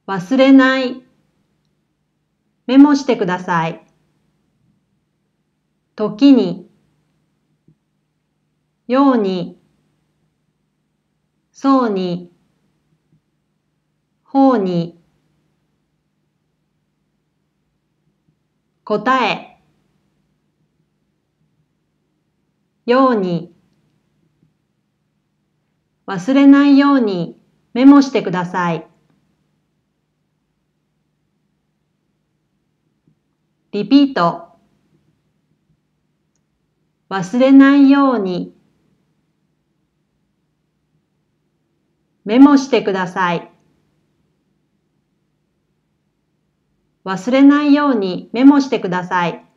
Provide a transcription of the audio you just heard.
忘れない。メモしてください。時に、ように、そうに、ほうに、答え、ように、忘れないようにメモしてください。リピート。忘れないようにメモしてください。忘れないようにメモしてください。